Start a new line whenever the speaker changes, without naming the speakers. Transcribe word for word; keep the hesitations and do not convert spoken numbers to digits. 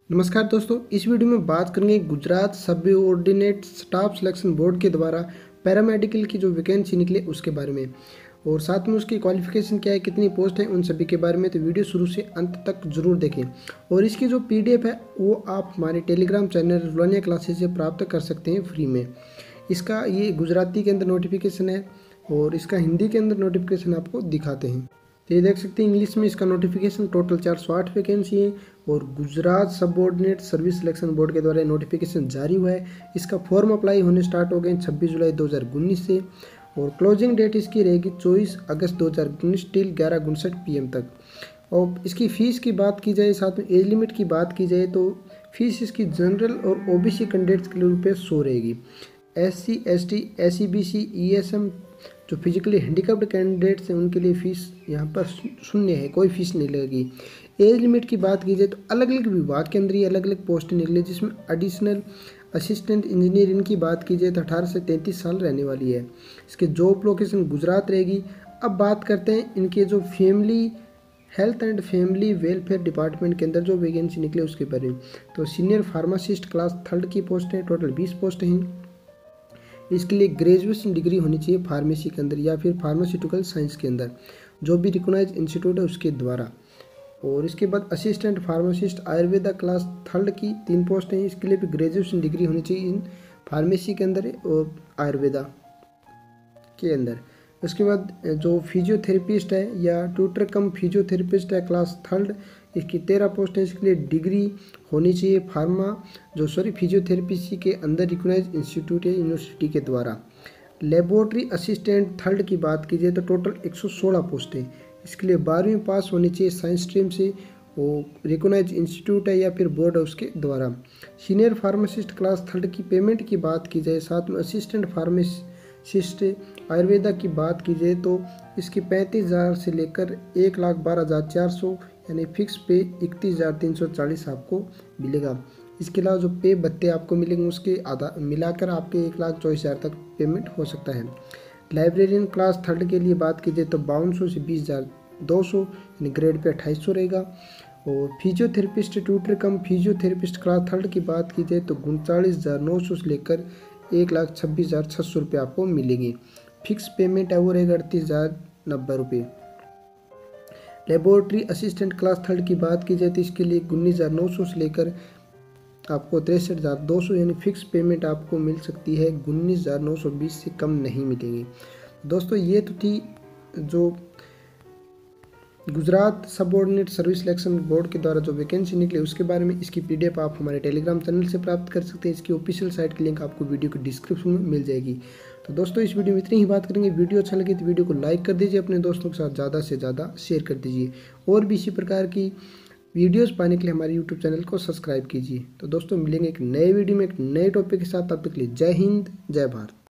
नमस्कार दोस्तों, इस वीडियो में बात करेंगे Gujarat subordinate staff selection board के द्वारा पैरामेडिकल की जो वैकेंसी निकले उसके बारे में, और साथ में उसकी क्वालिफिकेशन क्या है, कितनी पोस्ट है, उन सभी के बारे में। तो वीडियो शुरू से अंत तक जरूर देखें। और इसकी जो पीडीएफ है वो आप हमारे टेलीग्राम चैनल रुलानिया क्लासेस से प्राप्त कर सकते हैं फ्री में। इसका ये गुजराती के अंदर नोटिफिकेशन है और इसका हिंदी के अंदर नोटिफिकेशन आपको दिखाते हैं। तो ये देख सकते हैं इंग्लिश में इसका नोटिफिकेशन टोटल चार सौ आठ वैकेंसी है और Gujarat subordinate service selection board के द्वारा नोटिफिकेशन जारी हुआ है। इसका फॉर्म अप्लाई होने स्टार्ट हो गए छब्बीस जुलाई दो हज़ार उन्नीस से, और क्लोजिंग डेट इसकी रहेगी चौबीस अगस्त दो हज़ार उन्नीस टिल ग्यारह उनसठ पी एम तक। और इसकी फ़ीस की बात की जाए, साथ में एज लिमिट की बात की जाए, तो फीस इसकी जनरल और ओबीसी कैंडिडेट्स के लिए रुपये सौ रहेगी। S C S T S C B C E S M जो फिजिकली हैंडीकैप्ड कैंडिडेट्स हैं उनके लिए फ़ीस यहाँ पर शून्य है, कोई फीस नहीं लगेगी। एज लिमिट की बात की जाए तो अलग अलग विभाग के अंदर ये अलग अलग पोस्ट निकले, जिसमें एडिशनल असिस्टेंट इंजीनियर इनकी बात की जाए तो अठारह से तैंतीस साल रहने वाली है। इसके जॉब लोकेशन गुजरात रहेगी। अब बात करते हैं इनके जो family health and family welfare department के अंदर जो वैकेंसी निकले उसके बारे में। तो सीनियर फार्मासिस्ट क्लास थर्ड की पोस्ट है, टोटल बीस पोस्ट हैं। इसके लिए ग्रेजुएशन डिग्री होनी चाहिए फार्मेसी के अंदर या फिर फार्मास्यूटिकल साइंस के अंदर, जो भी रिकॉग्नाइज इंस्टीट्यूट है उसके द्वारा। और इसके बाद assistant pharmacist Ayurveda class third की तीन पोस्ट हैं। इसके लिए भी ग्रेजुएशन डिग्री होनी चाहिए इन फार्मेसी के अंदर और आयुर्वेदा के अंदर। उसके बाद जो फिजियोथेरेपिस्ट है या ट्यूटर कम फिजियोथेरेपिस्ट है क्लास थर्ड, इसकी तेरह पोस्ट है। इसके लिए डिग्री होनी चाहिए फार्मा जो सॉरी फिजियोथेरेपी के अंदर रिकॉग्नाइज इंस्टीट्यूट है यूनिवर्सिटी के द्वारा। लेबोरेटरी असिस्टेंट थर्ड की बात कीजिए तो टोटल एक सौ सोलह पोस्ट है। इसके लिए बारहवीं पास होनी चाहिए साइंस स्ट्रीम से, वो रिकॉग्नाइज इंस्टीट्यूट है या फिर बोर्ड है उसके द्वारा। सीनियर फार्मासिस्ट क्लास थर्ड की पेमेंट की बात की जाए, साथ में असिस्टेंट फार्मासिस्ट आयुर्वेदा की बात की जाए तो इसकी पैंतीस हज़ार से लेकर एक लाख बारह हज़ार चार सौ यानी फिक्स पे इकतीस हज़ार तीन सौ चालीस आपको मिलेगा। इसके अलावा जो पे भत्ते आपको मिलेंगे उसके आधा मिलाकर आपके एक लाख चौबीस हज़ार तक पेमेंट हो सकता है। लाइब्रेरियन क्लास थर्ड के लिए बात कीजिए तो बावन सौ से बीस हज़ार दो सौ यानी ग्रेड पे अट्ठाईस सौ रहेगा। और physiotherapist tutor cum physiotherapist class third की बात की जाए तो उनचालीस हज़ार नौ सौ से लेकर एक लाख छब्बीस हज़ार छः सौ रुपये आपको मिलेगी। फिक्स पेमेंट है वो रहेगा अड़तीस हज़ार नब्बे रुपये। लेबोरेटरी असिस्टेंट क्लास थर्ड की बात की जाए तो इसके लिए उन्नीस हज़ार नौ सौ से लेकर आपको तिरसठ हज़ार दो सौ यानी फिक्स पेमेंट आपको मिल सकती है उन्नीस हज़ार नौ सौ बीस से कम नहीं मिलेगी। दोस्तों ये तो थी जो Gujarat subordinate service selection board के द्वारा जो वैकेंसी निकली उसके बारे में। इसकी पीडीएफ आप हमारे टेलीग्राम चैनल से प्राप्त कर सकते हैं। इसकी ऑफिशियल साइट की लिंक आपको वीडियो के डिस्क्रिप्शन में मिल जाएगी। तो दोस्तों इस वीडियो में इतनी ही बात करेंगे। वीडियो अच्छा लगे तो वीडियो को लाइक कर दीजिए, अपने दोस्तों के साथ ज़्यादा से ज़्यादा शेयर कर दीजिए, और भी इसी प्रकार की वीडियोस पाने के लिए हमारे यूट्यूब चैनल को सब्सक्राइब कीजिए। तो दोस्तों मिलेंगे एक नए वीडियो में एक नए टॉपिक के साथ, तब तक के लिए जय हिंद जय भारत।